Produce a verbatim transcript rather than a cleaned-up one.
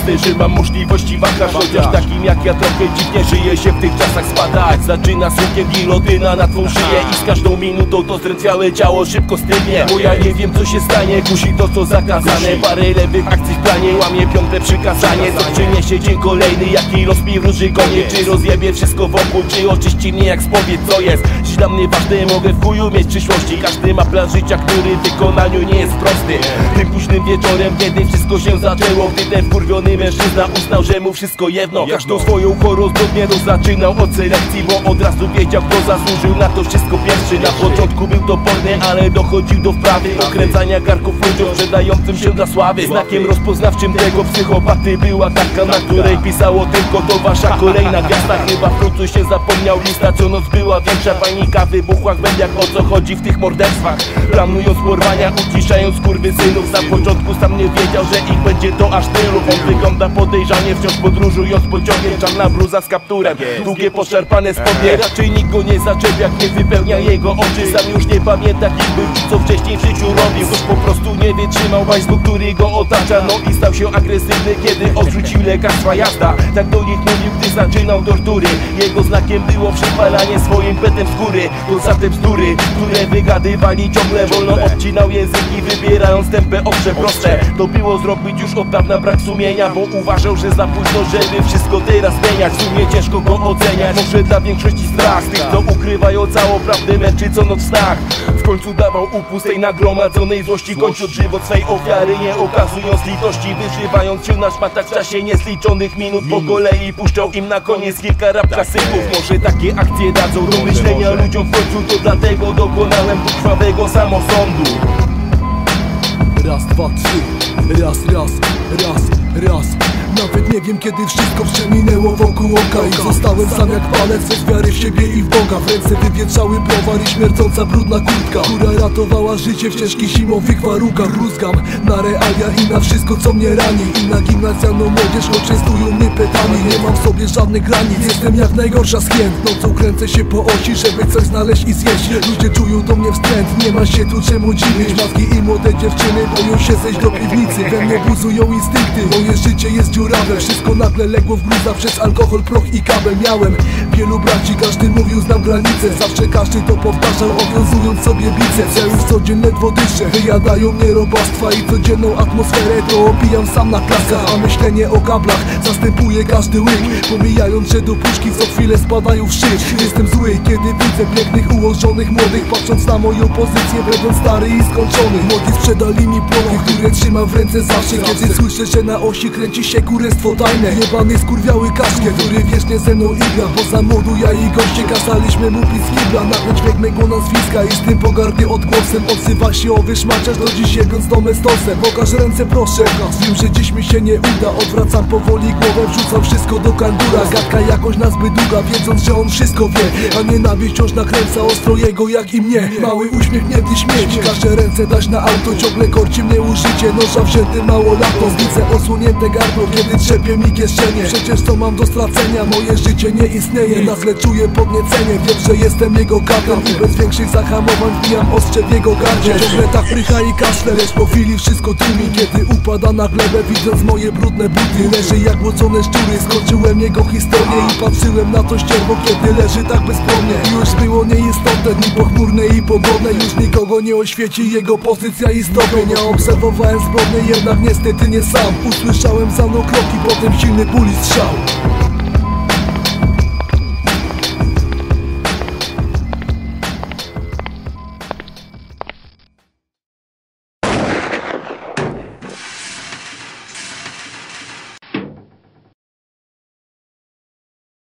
jasne, że mam możliwości wahać. Chociaż takim jak ja trochę dziwnie żyje się w tych czasach spadać. Zaczyna sukiem gilotyna na twą szyję i z każdą minutą to zdrętwiałe ciało szybko stygnie. Bo ja nie wiem co się stanie, kusi to co zakazane. Parę lewych akcji w planie, łamie piąte przykazanie. Co przyniesie dzień kolejny, jaki rozpij róży gonie. Czy rozjebie wszystko wokół, czy oczyści mnie jak spowiedź, co jest dziś dla mnie ważne, mogę w chuju mieć przyszłości. Każdy ma plan życia, który w wykonaniu nie jest prosty. Tym późnym wieczorem, kiedy wszystko się zaczęło, gdy ten wkurwiony mężczyzna uznał, że mu wszystko jedno. Każdą swoją chorą zbrodnię zaczynał od selekcji, bo od razu wiedział, kto zasłużył na to wszystko pierwszy. Na początku był toporny, ale dochodził do wprawy okręcania karków ludziom sprzedającym się dla sławy. Znakiem rozpoznawczym tego psychopaty była kartka, na której pisało tylko to wasza kolejna gwiazda. Chyba w końcu się zapomniał lista, co noc była większa. Panika wybuchła w mediach, o co chodzi w tych morderstwach. Planując porwania, uciszając skurwysynów. Na początku sam nie wiedział, że ich będzie to aż tylu. On wygląda podejrzanie, wciąż podróżując pociągiem. Czarna bluza z kapturem, długie poszarpane spodnie. Raczej nikt go nie zaczepia, nie wypełnia jego oczy. Sam już nie pamięta kim był i co wcześniej w życiu robił. Ktoś po prostu nie wytrzymał państwu, który go otacza. No i stał się agresywny, kiedy odrzucił lekarstwa jazda. Tak do nich mówił, gdy zaczynał tortury. Jego znakiem było przypalanie swoim petem skóry. To za te bzdury, które wygadywali ciągle. Wolno odcinał języki, wybierając tępe ostrze proste. To było zrobić już od dawna brak sumienia, bo uważał, że za późno, żeby wszystko teraz zmieniać. W sumie ciężko go oceniać, może dla większości strach z tych, co ukrywają całą prawdę, męczy co noc w snach. W końcu dawał upust tej nagromadzonej złości, kończąc żywot swej ofiary, nie okazując litości. Wyżywając się na szmatach w czasie niezliczonych minut, po kolei puszczał im na koniec kilka rap klasyków. Może takie akcje dadzą do myślenia ludziom w końcu, to dlatego dokonałem krwawego samosądu. Raz, dwa, trzy, raz, raz, raz, raz. Nawet nie wiem kiedy wszystko przeminęło wokół oka i zostałem sam jak palec, bez wiary w siebie i w Boga. W ręce wywietrzały browar i śmierdząca brudna kurtka, która ratowała życie w ciężkich zimowych warunkach. Bluzgam na realia i na wszystko co mnie rani. I na gimnazjalną młodzież częstują mnie pytami. Nie mam w sobie żadnych granic, jestem jak najgorsza z hień. Nocą kręcę się po osi, żeby coś znaleźć i zjeść. Ludzie czują do mnie wstręt, nie ma się tu czemu dziwić. Matki i młode dziewczyny boją się zejść do piwnicy. We mnie buzują instynkty, moje życie jest dziurawe. Wszystko nagle legło w gruzach przez alkohol, proch i kabel. Miałem wielu braci, każdy mówił znam granice. Zawsze każdy to powtarzał, owiązując sobie biceps. Ja już codziennie ledwo dyszę, wyjadają mnie robactwa i codzienną atmosferę to opijam sam na klaskach. A myślenie o kablach zastępuje każdy łyk, pomijając, że do puszki co chwilę spadają w szyb. Jestem zły, kiedy widzę pięknych, ułożonych młodych, patrząc na moją pozycję, będąc stary i skończony. Młodzi sprzedali mi płoty, które trzymam w ręce zawsze, kiedy słyszę, że na osi kręci się kurestwo tajne. Jebany skurwiały kaszkiet, który wiecznie ze mną igra. Poza młodu ja i goście kazaliśmy mu pić z kibla. Nagle dźwięk mego nazwiska i z tym pogardnie odgłosem odzywa się owy szmaciarz, do dziś jebąc domestosem. Pokaż ręce proszę, wiem, że dziś mi się nie uda. Odwracam powoli głowę, wrzucam wszystko do kandura. Gadka jakoś na zbyt długa, wiedząc, że on wszystko wie. A nienawiść wciąż nakręca ostro jego jak i mnie. Mały uśmiech, nie ty śmieć, każde ręce dać na auto. Ciągle korci mnie użycie noża wzięty mało lato. Widzę osłonięte gardło, kiedy trzepie mi kieszenie. Przecież co mam do stracenia, moje życie nie istnieje. Nagle czuję podniecenie, wiem, że jestem jego katem i bez większych zahamowań wbijam ostrze w jego gardzie. Ciągle tak prycha i kaszle, lecz po chwili wszystko tłumi, kiedy upada na glebę, widząc moje brudne buty. Leży jak głocone szczury, skończyłem jego historię i patrzyłem na to ścierwo, kiedy leży tak bezpłonnie. Już było nieistotne, dni pochmurne i pogodne, już nikogo nie oświeci jego pozycja i stopień. Ja obserwowałem zbrodnię, jednak niestety nie sam. Usłyszałem za mną kroki, potem silny ból i strzał.